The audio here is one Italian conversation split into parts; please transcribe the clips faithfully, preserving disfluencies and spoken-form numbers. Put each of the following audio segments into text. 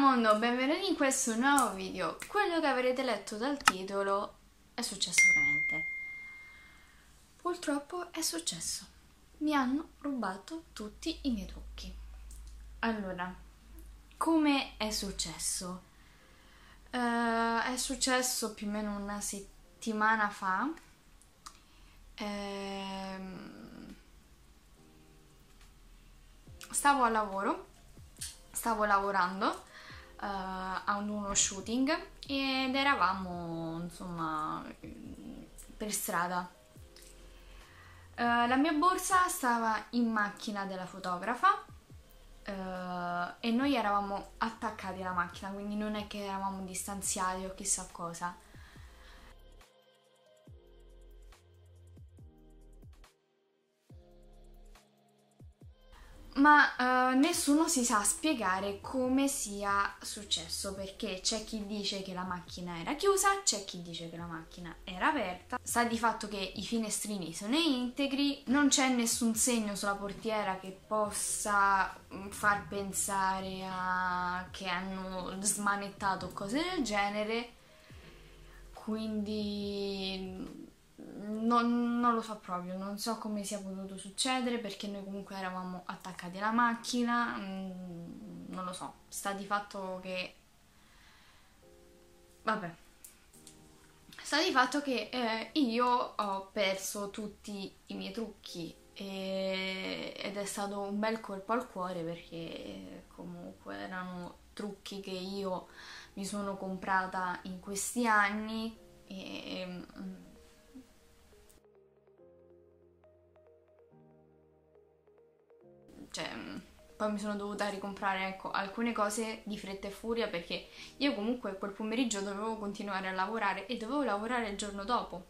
mondo, benvenuti in questo nuovo video. Quello che avrete letto dal titolo è successo veramente. Purtroppo è successo. Mi hanno rubato tutti i miei trucchi. Allora, come è successo? Uh, è successo più o meno una settimana fa. Ehm, stavo a lavoro, stavo lavorando uh, a uno shooting ed eravamo insomma per strada. Uh, la mia borsa stava in macchina della fotografa uh, e noi eravamo attaccati alla macchina, quindi non è che eravamo distanziati o chissà cosa. Ma uh, nessuno si sa spiegare come sia successo, perché c'è chi dice che la macchina era chiusa, c'è chi dice che la macchina era aperta. Sta di fatto che i finestrini sono integri, non c'è nessun segno sulla portiera che possa far pensare a che hanno smanettato cose del genere, quindi Non, non lo so proprio, non so come sia potuto succedere, perché noi comunque eravamo attaccati alla macchina, mm, non lo so, sta di fatto che... vabbè, sta di fatto che eh, io ho perso tutti i miei trucchi e... ed è stato un bel colpo al cuore, perché comunque erano trucchi che io mi sono comprata in questi anni e... Cioè, poi mi sono dovuta ricomprare, ecco, alcune cose di fretta e furia, perché io comunque quel pomeriggio dovevo continuare a lavorare e dovevo lavorare il giorno dopo.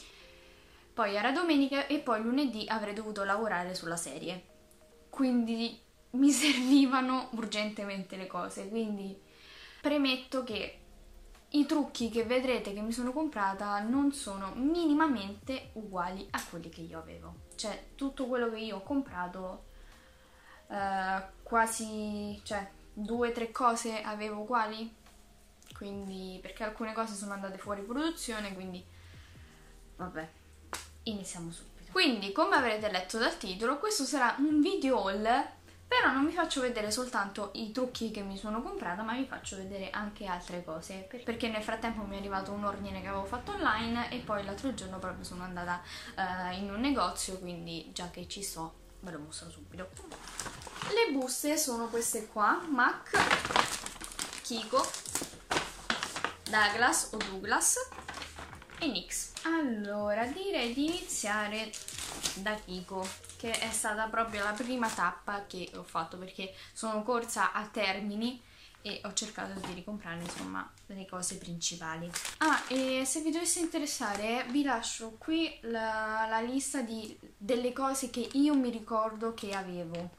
Poi era domenica e poi lunedì avrei dovuto lavorare sulla serie. Quindi mi servivano urgentemente le cose, quindi premetto che i trucchi che vedrete che mi sono comprata non sono minimamente uguali a quelli che io avevo. Cioè, tutto quello che io ho comprato... Uh, quasi, cioè, due o tre cose avevo uguali, quindi, perché alcune cose sono andate fuori produzione, quindi vabbè, iniziamo subito. Quindi, come avrete letto dal titolo, questo sarà un video haul, però non vi faccio vedere soltanto i trucchi che mi sono comprata, ma vi faccio vedere anche altre cose, perché nel frattempo mi è arrivato un ordine che avevo fatto online e poi l'altro giorno proprio sono andata uh, in un negozio, quindi già che ci so ve lo mostro subito. Le buste sono queste qua, MAC, Kiko, Douglas o Douglas e NYX. Allora, direi di iniziare da Kiko, che è stata proprio la prima tappa che ho fatto, perché sono corsa a termini e ho cercato di ricomprare insomma le cose principali. Ah, e se vi dovesse interessare vi lascio qui la, la lista di, delle cose che io mi ricordo che avevo.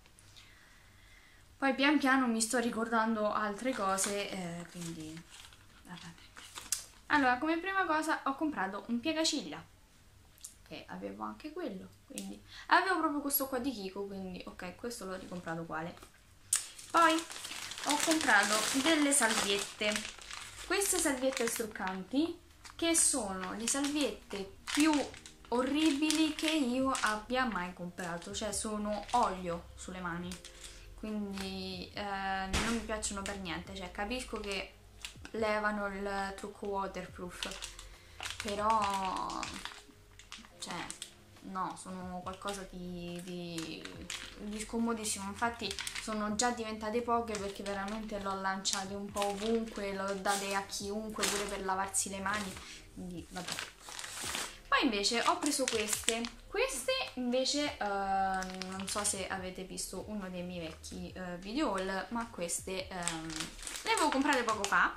Poi pian piano mi sto ricordando altre cose, eh, quindi vabbè. Allora, come prima cosa ho comprato un piegaciglia, che avevo anche quello, quindi avevo proprio questo qua di Kiko, quindi ok, questo l'ho ricomprato uguale. Poi ho comprato delle salviette, queste salviette struccanti, che sono le salviette più orribili che io abbia mai comprato, cioè sono olio sulle mani, quindi eh, non mi piacciono per niente. Cioè, capisco che levano il trucco waterproof, però cioè no, sono qualcosa di, di, di scomodissimo. Infatti sono già diventate poche, perché veramente l'ho lanciate un po' ovunque, l'ho date a chiunque pure per lavarsi le mani, quindi vabbè. Poi invece ho preso queste, queste invece uh, non so se avete visto uno dei miei vecchi uh, video haul, ma queste um, le avevo comprate poco fa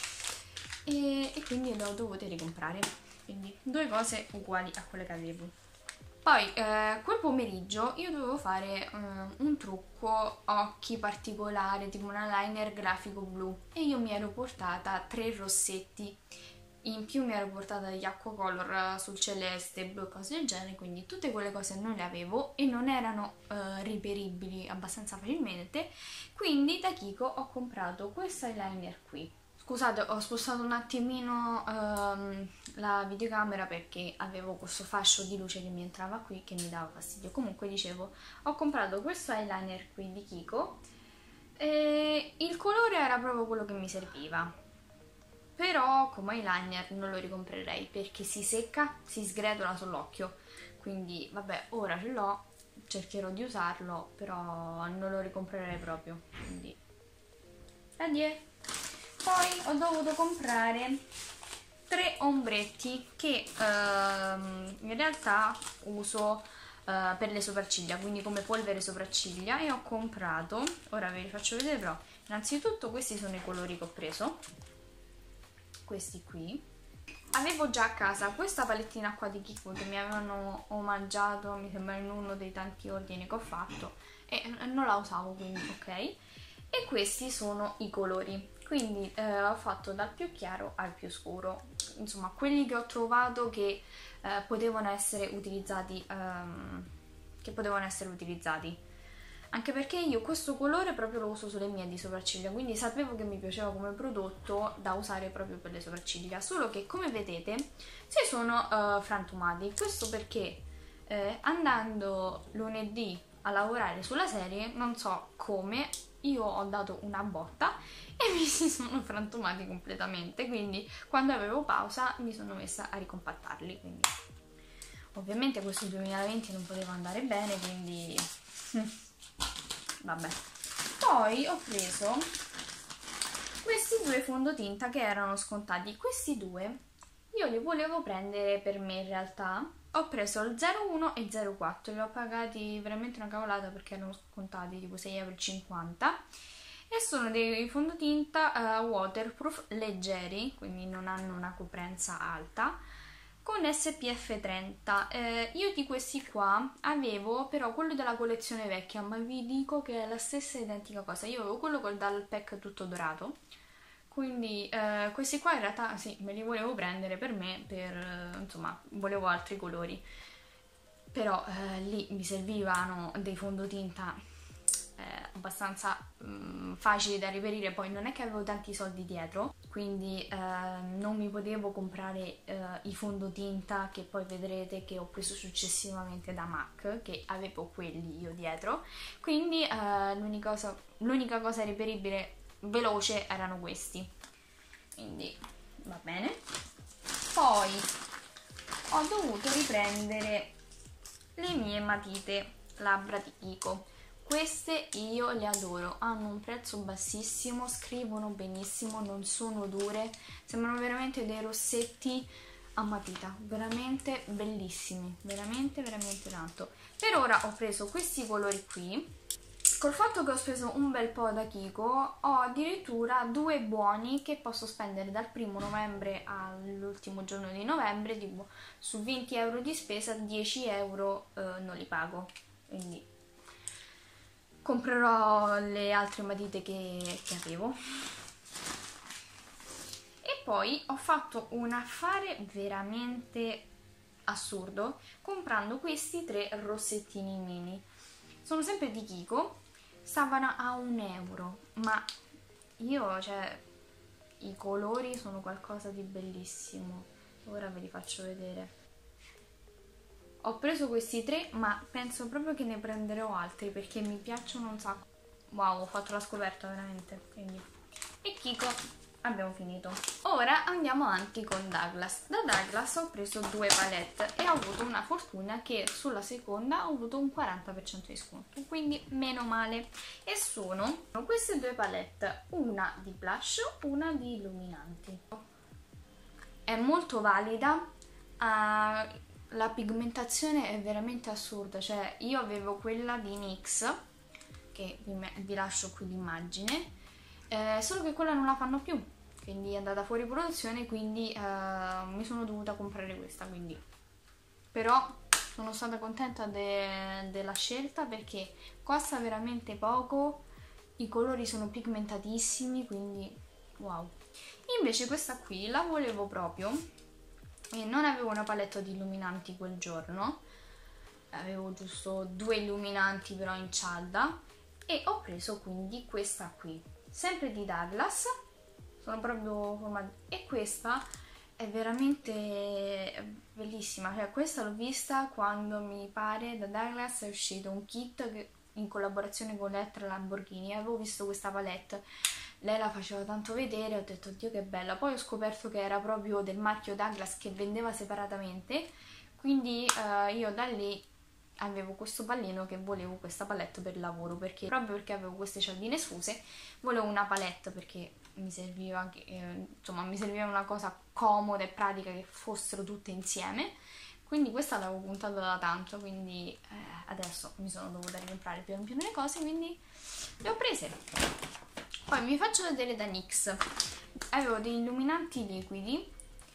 e, e quindi le ho dovute ricomprare, quindi due cose uguali a quelle che avevo. Poi eh, quel pomeriggio io dovevo fare um, un trucco occhi particolare, tipo un eyeliner grafico blu, e io mi ero portata tre rossetti in più mi ero portata degli acquacolor sul celeste, blu e cose del genere, quindi tutte quelle cose non le avevo e non erano uh, reperibili abbastanza facilmente, quindi da Kiko ho comprato questo eyeliner qui. Scusate, ho spostato un attimino um, la videocamera perché avevo questo fascio di luce che mi entrava qui che mi dava fastidio. Comunque dicevo, ho comprato questo eyeliner qui di Kiko e il colore era proprio quello che mi serviva, però come eyeliner non lo ricomprerei perché si secca, si sgretola sull'occhio, quindi vabbè, ora ce l'ho, cercherò di usarlo, però non lo ricomprerei proprio, quindi addio. Poi ho dovuto comprare tre ombretti che ehm, in realtà uso eh, per le sopracciglia, quindi come polvere sopracciglia, e ho comprato, ora ve li faccio vedere, però innanzitutto questi sono i colori che ho preso, questi qui. Avevo già a casa questa palettina qua di Kiko che mi avevano omaggiato, mi sembra, in uno dei tanti ordini che ho fatto e non la usavo, quindi ok. E questi sono i colori. Quindi eh, ho fatto dal più chiaro al più scuro, insomma quelli che ho trovato che eh, potevano essere utilizzati, ehm, che potevano essere utilizzati. Anche perché io questo colore proprio lo uso sulle mie di sopracciglia, quindi sapevo che mi piaceva come prodotto da usare proprio per le sopracciglia, solo che come vedete si sono uh, frantumati. Questo perché eh, andando lunedì a lavorare sulla serie, non so come, io ho dato una botta e mi si sono frantumati completamente, quindi quando avevo pausa mi sono messa a ricompattarli, quindi ovviamente questo duemilaventi non poteva andare bene, quindi vabbè. Poi ho preso questi due fondotinta che erano scontati. Questi due io li volevo prendere per me in realtà. Ho preso il zero uno e zero quattro, li ho pagati veramente una cavolata perché erano scontati tipo sei e cinquanta euro e sono dei fondotinta uh, waterproof leggeri, quindi non hanno una coprenza alta, con S P F trenta. Eh, io di questi qua avevo però quello della collezione vecchia, ma vi dico che è la stessa identica cosa. Io avevo quello col dal pack tutto dorato, quindi eh, questi qua in realtà sì, me li volevo prendere per me, per eh, insomma, volevo altri colori, però eh, lì mi servivano dei fondotinta eh, abbastanza mh, facili da reperire. Poi non è che avevo tanti soldi dietro, quindi eh, non mi potevo comprare eh, i fondotinta che poi vedrete che ho preso successivamente da MAC, che avevo quelli io dietro, quindi eh, l'unica cosa, l'unica cosa reperibile veloce erano questi, quindi va bene. Poi ho dovuto riprendere le mie matite labbra di Kiko. Queste io le adoro, hanno un prezzo bassissimo, scrivono benissimo, non sono dure, sembrano veramente dei rossetti a matita, veramente bellissimi, veramente veramente tanto. Per ora ho preso questi colori qui. Col fatto che ho speso un bel po' da Kiko, ho addirittura due buoni che posso spendere dal primo novembre all'ultimo giorno di novembre, tipo su venti euro di spesa, dieci euro eh, non li pago, quindi comprerò le altre matite che, che avevo. E poi ho fatto un affare veramente assurdo comprando questi tre rossettini mini. Sono sempre di Kiko, stavano a un euro, ma io, cioè, i colori sono qualcosa di bellissimo. Ora ve li faccio vedere. Ho preso questi tre, ma penso proprio che ne prenderò altri perché mi piacciono un sacco. Wow, ho fatto la scoperta veramente, quindi. E Kiko abbiamo finito. Ora andiamo avanti con Douglas. Da Douglas ho preso due palette e ho avuto una fortuna che sulla seconda ho avuto un quaranta per cento di sconto, quindi meno male. E sono queste due palette, una di blush, una di illuminanti. È molto valida, uh, la pigmentazione è veramente assurda, cioè io avevo quella di NYX, che vi, vi lascio qui l'immagine, eh, solo che quella non la fanno più, quindi è andata fuori produzione, quindi eh, mi sono dovuta comprare questa, quindi. Però sono stata contenta de della scelta perché costa veramente poco, i colori sono pigmentatissimi, quindi wow. Invece questa qui la volevo proprio e non avevo una palette di illuminanti quel giorno, avevo giusto due illuminanti però in cialda, e ho preso quindi questa qui, sempre di Douglas, sono proprio formati, e questa è veramente bellissima, cioè questa l'ho vista quando mi pare da Douglas è uscito un kit che, in collaborazione con Elettra Lamborghini, avevo visto questa palette, lei la faceva tanto vedere, ho detto oddio che bella, poi ho scoperto che era proprio del marchio Douglas che vendeva separatamente, quindi eh, io da lì avevo questo pallino che volevo questa palette per lavoro, perché proprio perché avevo queste cialdine sfuse volevo una palette perché mi serviva, eh, insomma mi serviva una cosa comoda e pratica che fossero tutte insieme, quindi questa l'avevo puntata da tanto, quindi eh, adesso mi sono dovuta ricomprare piano piano le cose, quindi le ho prese. Poi vi faccio vedere da NYX, avevo degli illuminanti liquidi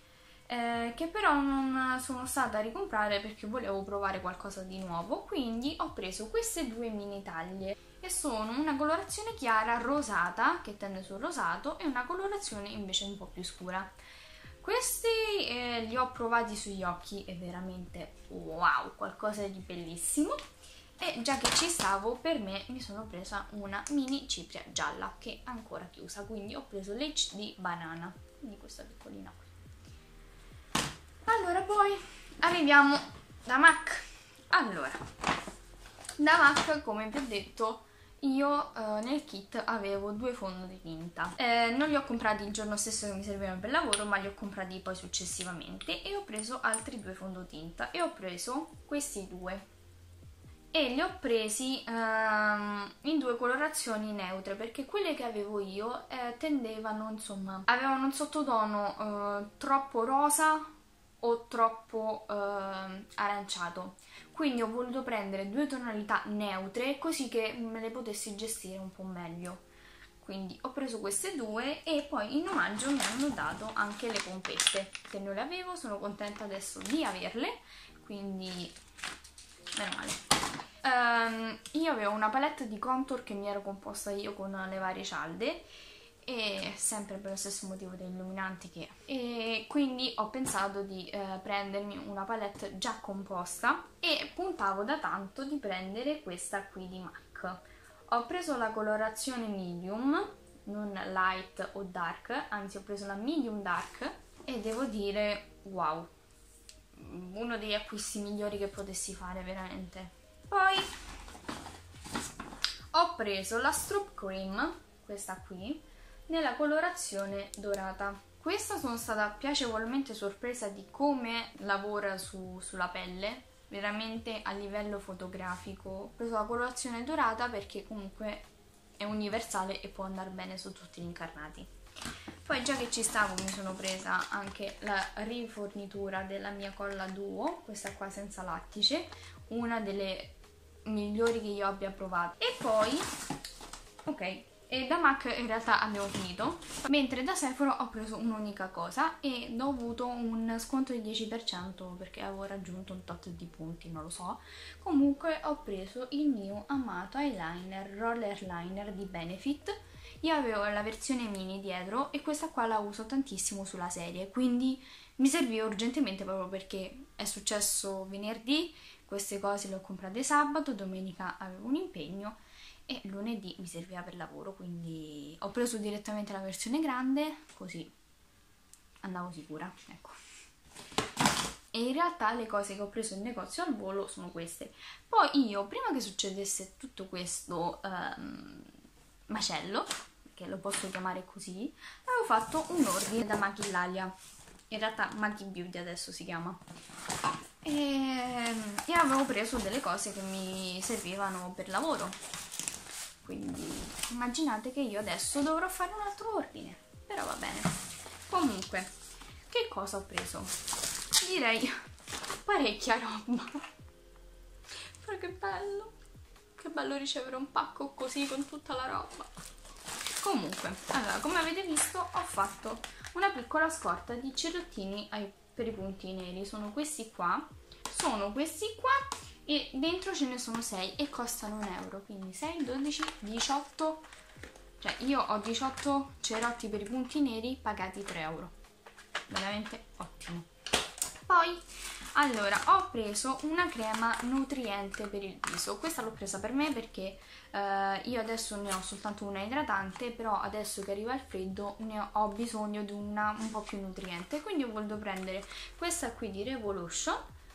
eh, che però non sono stata a ricomprare perché volevo provare qualcosa di nuovo, quindi ho preso queste due mini taglie e sono una colorazione chiara rosata che tende sul rosato e una colorazione invece un po' più scura. Questi eh, li ho provati sugli occhi e veramente wow, qualcosa di bellissimo. E già che ci stavo, per me mi sono presa una mini cipria gialla che è ancora chiusa, quindi ho preso l'H D Banana, quindi questa piccolina qui. Allora poi arriviamo da MAC. Allora, da MAC, come vi ho detto, io eh, nel kit avevo due fondotinta, eh, non li ho comprati il giorno stesso che mi servivano per lavoro, ma li ho comprati poi successivamente, e ho preso altri due fondotinta e ho preso questi due e li ho presi ehm, in due colorazioni neutre, perché quelle che avevo io eh, tendevano, insomma, avevano un sottotono eh, troppo rosa o troppo eh, aranciato, quindi ho voluto prendere due tonalità neutre così che me le potessi gestire un po' meglio. Quindi ho preso queste due e poi in omaggio mi hanno dato anche le pompette che non le avevo, sono contenta adesso di averle, quindi meno male. Um, io avevo una palette di contour che mi ero composta io con le varie cialde, e sempre per lo stesso motivo degli illuminanti che... e quindi ho pensato di eh, prendermi una palette già composta e puntavo da tanto di prendere questa qui di MAC. Ho preso la colorazione medium, non light o dark, anzi ho preso la medium dark e devo dire wow, uno degli acquisti migliori che potessi fare veramente. Poi ho preso la Stroop Cream, questa qui, nella colorazione dorata. Questa sono stata piacevolmente sorpresa di come lavora su, sulla pelle, veramente a livello fotografico. Ho preso la colorazione dorata perché comunque è universale e può andare bene su tutti gli incarnati. Poi già che ci stavo mi sono presa anche la rifornitura della mia colla Duo, questa qua senza lattice, una delle migliori che io abbia provato. E poi, ok, e da MAC in realtà abbiamo finito, mentre da Sephora ho preso un'unica cosa ed ho avuto un sconto del dieci per cento perché avevo raggiunto un tot di punti, non lo so. Comunque ho preso il mio amato eyeliner, roller liner di Benefit. Io avevo la versione mini dietro e questa qua la uso tantissimo sulla serie, quindi mi serviva urgentemente proprio perché è successo venerdì, queste cose le ho comprate sabato, domenica avevo un impegno e lunedì mi serviva per lavoro, quindi ho preso direttamente la versione grande, così andavo sicura, ecco. E in realtà le cose che ho preso in negozio al volo sono queste. Poi io, prima che succedesse tutto questo um, macello, che lo posso chiamare così, avevo fatto un ordine da Machillalia, in realtà Maghi Beauty adesso si chiama, e, e avevo preso delle cose che mi servivano per lavoro, quindi immaginate che io adesso dovrò fare un altro ordine, però va bene. Comunque, che cosa ho preso? Direi parecchia roba, però che bello, che bello ricevere un pacco così con tutta la roba. Comunque, allora, come avete visto ho fatto una piccola scorta di cerottini ai, per i punti neri, sono questi qua, sono questi qua e dentro ce ne sono sei e costano un euro, quindi sei, dodici, diciotto, Cioè io ho diciotto cerotti per i punti neri pagati tre euro, veramente ottimo. Poi allora ho preso una crema nutriente per il viso. Questa l'ho presa per me perché eh, io adesso ne ho soltanto una idratante, però adesso che arriva il freddo ne ho bisogno di una un po' più nutriente, quindi ho voluto prendere questa qui di Revolution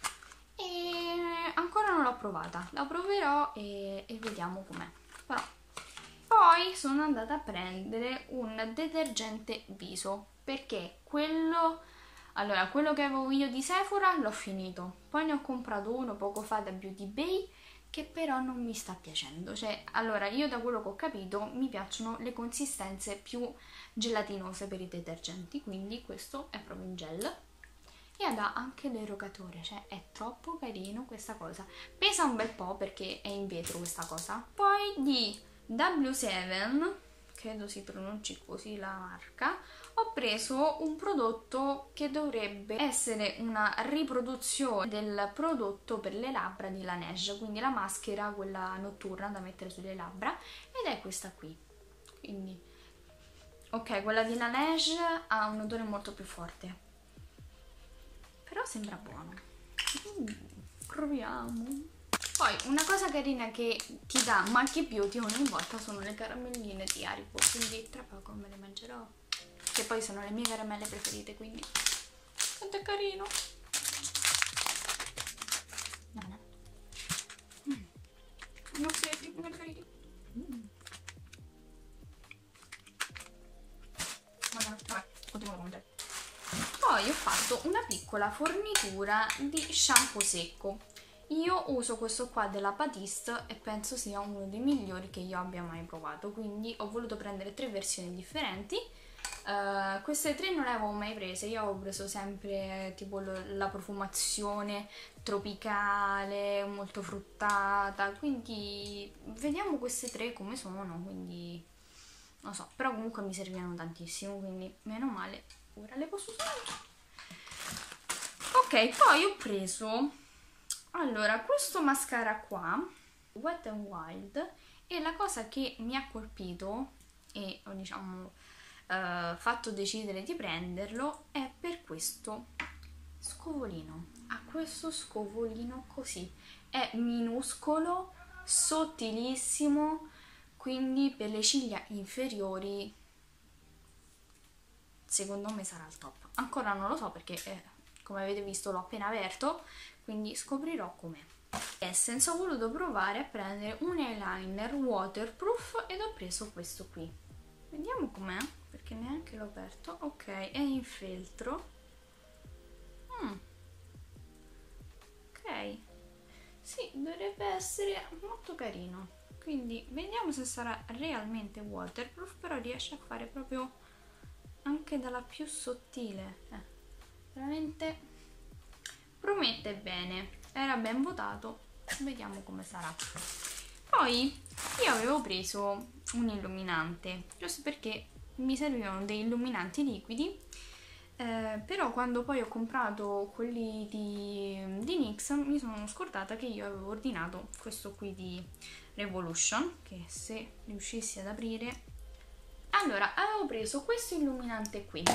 e ancora non l'ho provata, la proverò e, e vediamo com'è. Però poi sono andata a prendere un detergente viso perché quello allora quello che avevo io di Sephora l'ho finito, poi ne ho comprato uno poco fa da Beauty Bay che però non mi sta piacendo. Cioè allora io da quello che ho capito mi piacciono le consistenze più gelatinose per i detergenti, quindi questo è proprio in gel e ha anche l'erogatore, cioè è troppo carino questa cosa. Pesa un bel po' perché è in vetro questa cosa. Poi di W sette, credo si pronunci così la marca, ho preso un prodotto che dovrebbe essere una riproduzione del prodotto per le labbra di Laneige, quindi la maschera, quella notturna da mettere sulle labbra, ed è questa qui. Quindi ok, quella di Laneige ha un odore molto più forte, però sembra buono. Mm, proviamo. Poi una cosa carina che ti dà Malky Beauty ogni volta sono le caramelline di Haribo, quindi tra poco me le mangerò, che poi sono le mie caramelle preferite, quindi quanto è carino. No, no. Mm. Non sei, non è carino. Mm. Vabbè, vabbè, continuo a mangiare. Poi ho fatto una piccola fornitura di shampoo secco. Io uso questo qua della Batiste e penso sia uno dei migliori che io abbia mai provato, quindi ho voluto prendere tre versioni differenti. Uh, queste tre non le avevo mai prese, io avevo preso sempre tipo la profumazione tropicale, molto fruttata, quindi vediamo queste tre come sono, quindi non so, però comunque mi servivano tantissimo, quindi meno male, ora le posso usare. Ok, poi ho preso allora questo mascara qua, Wet n Wild, e la cosa che mi ha colpito e ho diciamo uh, fatto decidere di prenderlo è per questo scovolino. Ha questo scovolino così, è minuscolo, sottilissimo, quindi per le ciglia inferiori secondo me sarà il top. Ancora non lo so perché eh, come avete visto l'ho appena aperto, quindi scoprirò com'è. Essence, ho voluto provare a prendere un eyeliner waterproof ed ho preso questo qui. Vediamo com'è, perché neanche l'ho aperto. Ok, è in feltro. Mm. Ok, sì, dovrebbe essere molto carino. Quindi vediamo se sarà realmente waterproof, però riesce a fare proprio anche dalla più sottile. Eh, veramente promette bene, era ben votato, vediamo come sarà. Poi io avevo preso un illuminante, giusto perché mi servivano dei illuminanti liquidi, eh, però quando poi ho comprato quelli di, di N Y X mi sono scordata che io avevo ordinato questo qui di Revolution, che se riuscissi ad aprire... Allora, avevo preso questo illuminante qui,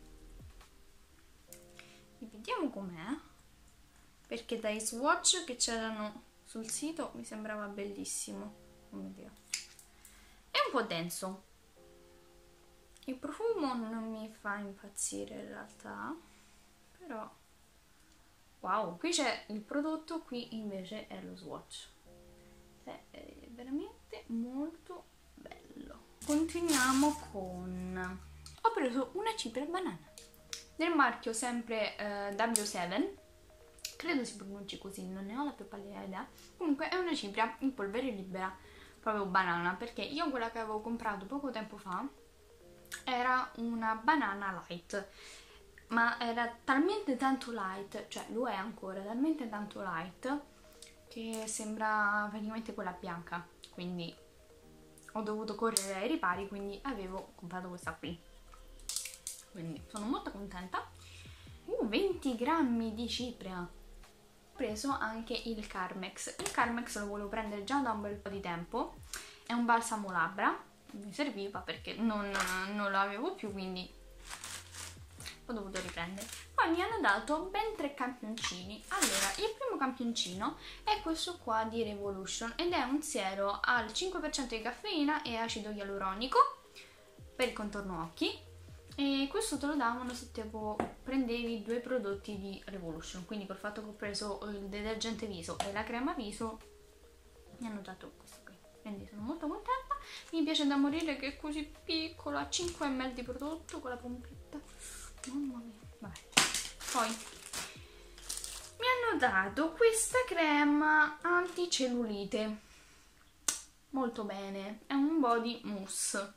e vediamo com'è, perché dai swatch che c'erano sul sito mi sembrava bellissimo. Oh mio Dio. È un po' denso, il profumo non mi fa impazzire in realtà, però wow, qui c'è il prodotto, qui invece è lo swatch, è veramente molto bello. Continuiamo con... ho preso una cipria banana del marchio sempre eh, W sette, credo si pronunci così, non ne ho la più pallida idea. Comunque è una cipria in polvere libera, proprio banana, perché io quella che avevo comprato poco tempo fa era una banana light, ma era talmente tanto light, cioè lo è ancora, talmente tanto light che sembra praticamente quella bianca, quindi ho dovuto correre ai ripari, quindi avevo comprato questa qui, quindi sono molto contenta. Uh, venti grammi di cipria. Ho preso anche il Carmex. Il Carmex lo volevo prendere già da un bel po' di tempo, è un balsamo labbra mi serviva perché non, non lo avevo più, quindi ho dovuto riprendere. Poi mi hanno dato ben tre campioncini. Allora, il primo campioncino è questo qua di Revolution ed è un siero al cinque per cento di caffeina e acido ialuronico per il contorno occhi, e questo te lo davano se tipo prendevi due prodotti di Revolution, quindi col fatto che ho preso il detergente viso e la crema viso mi hanno dato questo qui, quindi sono molto contenta. Mi piace da morire che è così piccola, cinque millilitri di prodotto con la pompetta, mamma mia. Vabbè. Poi mi hanno dato questa crema anticellulite, molto bene, è un body mousse.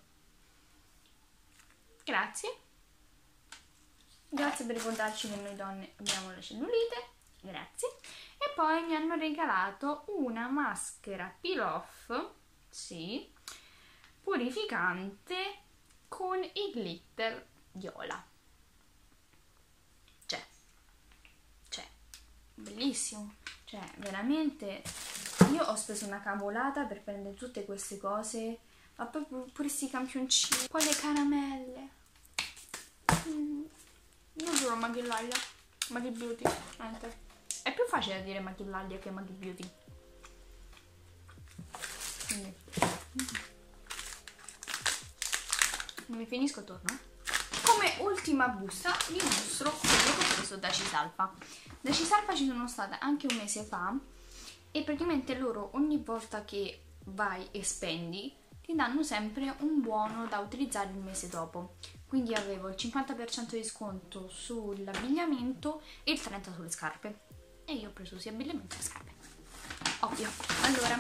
Grazie, grazie per ricordarci che noi donne abbiamo la cellulite, grazie. E poi mi hanno regalato una maschera peel off, sì, purificante con i glitter viola. Cioè, cioè, bellissimo, cioè veramente io ho speso una cavolata per prendere tutte queste cose. Ma poi pure questi campioncini, poi le caramelle. Mm. Non giuro Maggie Lalia, Maggie Beauty. Niente. È più facile da dire Maggie Lalia che Maggie Beauty. Quindi. Non mi finisco, torno. Come ultima busta vi mostro quello che ho preso da Cisalpa. Da Cisalpa ci sono stata anche un mese fa e praticamente loro ogni volta che vai e spendi ti danno sempre un buono da utilizzare il mese dopo, quindi avevo il cinquanta per cento di sconto sull'abbigliamento e il trenta per cento sulle scarpe, e io ho preso sia abbigliamento che scarpe, ovvio. Allora,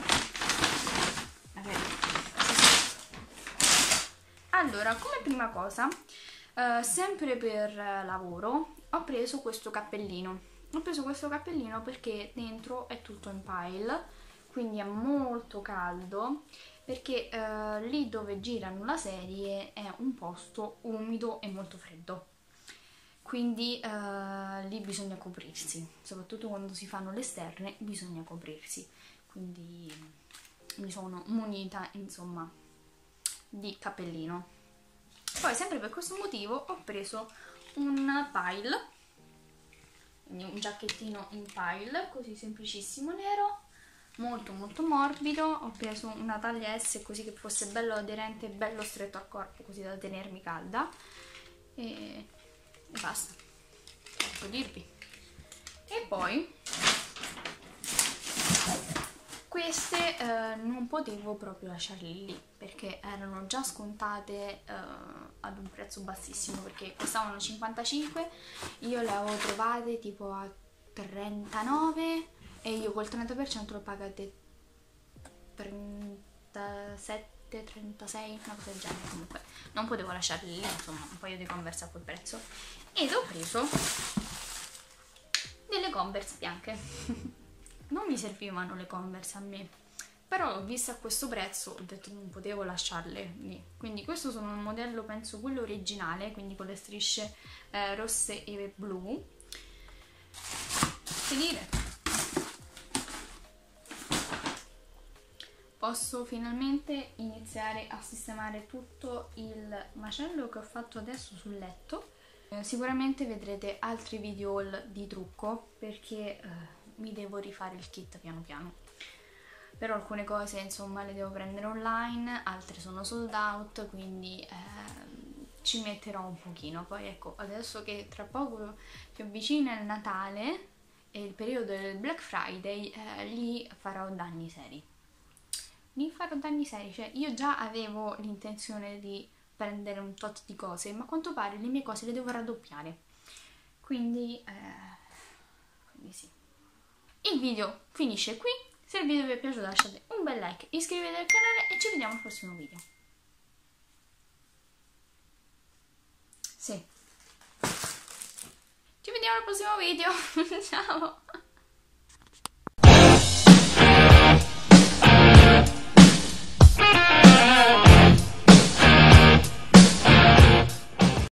allora come prima cosa, eh, sempre per lavoro, ho preso questo cappellino. Ho preso questo cappellino perché dentro è tutto in pile, quindi è molto caldo, perché eh, lì dove girano la serie è un posto umido e molto freddo, quindi eh, lì bisogna coprirsi, soprattutto quando si fanno le esterne bisogna coprirsi, quindi mi sono munita insomma di cappellino. Poi sempre per questo motivo ho preso un pile, quindi un giacchettino in pile così semplicissimo nero, molto molto morbido. Ho preso una taglia S così che fosse bello aderente e bello stretto al corpo, così da tenermi calda, e, e basta, posso dirvi. E poi queste eh, non potevo proprio lasciarle lì perché erano già scontate eh, ad un prezzo bassissimo, perché costavano cinquantacinque, io le avevo trovate tipo a trentanove e io col trenta per cento l'ho pagate trentasette trentasei, una cosa del genere. Comunque non potevo lasciarle lì, insomma un paio di Converse a quel prezzo, ed ho preso delle Converse bianche. Non mi servivano le Converse a me, però l'ho vista a questo prezzo, ho detto non potevo lasciarle lì. Quindi questo sono un modello, penso quello originale, quindi con le strisce eh, rosse e blu. Che dire, posso finalmente iniziare a sistemare tutto il macello che ho fatto adesso sul letto. Eh, sicuramente vedrete altri video haul di trucco perché eh, mi devo rifare il kit piano piano. Però alcune cose insomma le devo prendere online, altre sono sold out, quindi eh, ci metterò un pochino. Poi ecco, adesso che tra poco si avvicina il Natale e il periodo del Black Friday, eh, lì farò danni seri. Lì farò danni seri, cioè io già avevo l'intenzione di prendere un tot di cose, ma a quanto pare le mie cose le devo raddoppiare. Quindi, eh, quindi sì. Il video finisce qui. Se il video vi è piaciuto lasciate un bel like, iscrivetevi al canale e ci vediamo al prossimo video. Sì. Ci vediamo al prossimo video. Ciao!